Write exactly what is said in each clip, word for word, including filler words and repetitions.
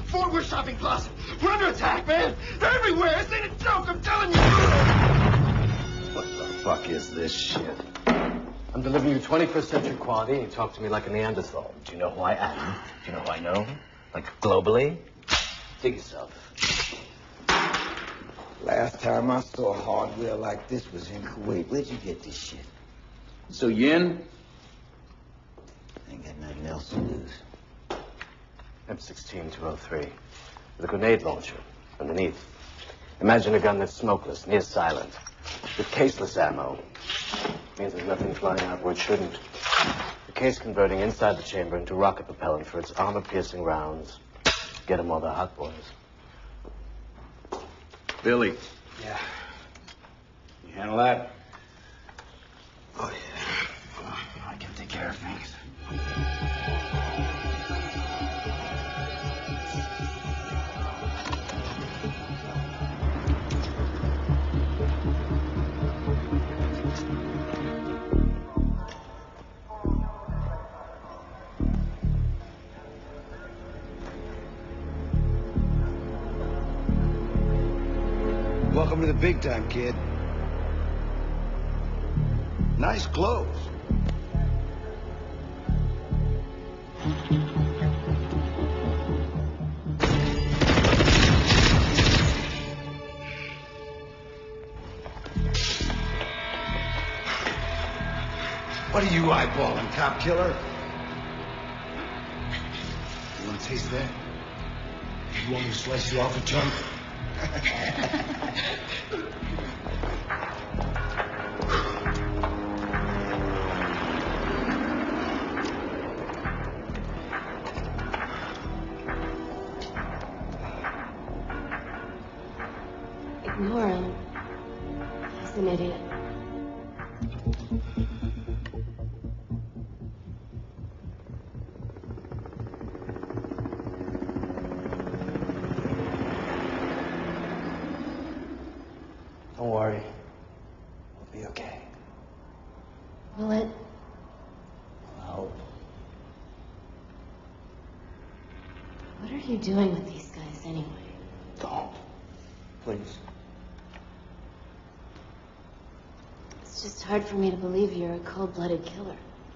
Ford, we're shopping closet. We're under attack, man. They're everywhere. This ain't a joke, I'm telling you. What the fuck is this shit? I'm delivering you twenty-first century quality, and you talk to me like a Neanderthal. Do you know who I am? Do you know who I know? Like, globally? Dig yourself. Last time I saw hardware like this was in Kuwait. Where'd you get this shit? So, Yin? Ain't got nothing else to lose. M sixteen two oh three. With a grenade launcher underneath. Imagine a gun that's smokeless, near silent, with caseless ammo. Means there's nothing flying out where it shouldn't. The case converting inside the chamber into rocket propellant for its armor-piercing rounds. Get them while they're hot, boys. Billy. Yeah. You handle that? Oh, yeah. I can take care of things. Welcome to the big time, kid. Nice clothes. What are you eyeballing, cop killer? You want to taste that? You want me to slice you off a chunk? Ignore him. He's an idiot. Don't worry. We'll be okay. Will it? I hope. What are you doing with these guys anyway? Don't. Please. It's just hard for me to believe you're a cold-blooded killer.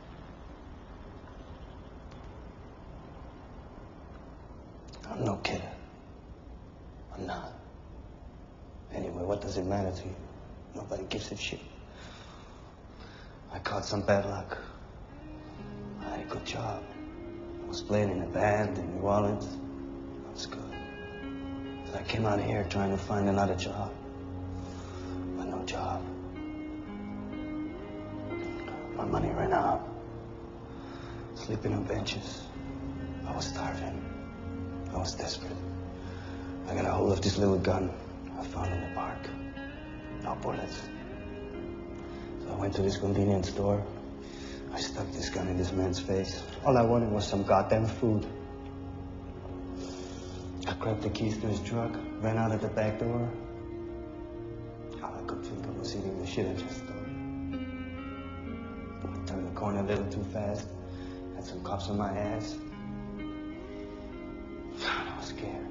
I'm no killer. I'm not. Anyway, what does it matter to you? Nobody gives a shit. I caught some bad luck. I had a good job. I was playing in a band in New Orleans. That was good. But I came out here trying to find another job. But no job. My money ran out. Sleeping on benches. I was starving. I was desperate. I got a hold of this little gun I found in the park. No bullets. So I went to this convenience store. I stuck this gun in this man's face. All I wanted was some goddamn food. I grabbed the keys to his truck, ran out of the back door. All I could think of was eating the shit I just stole. I turned the corner a little too fast. Had some cops on my ass. I was scared.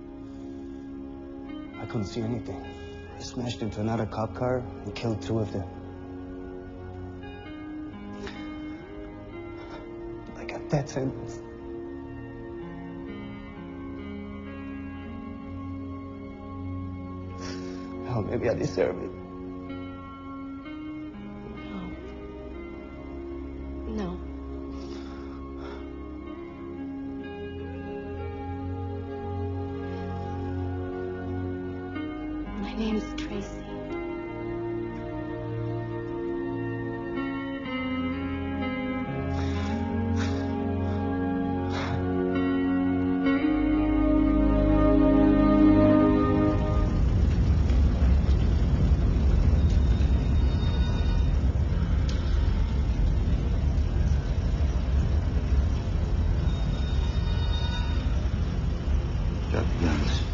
I couldn't see anything. I smashed into another cop car and killed two of them. I got that sentence. Hell, maybe I deserve it. No. No. My name's Tracy. Got the guns.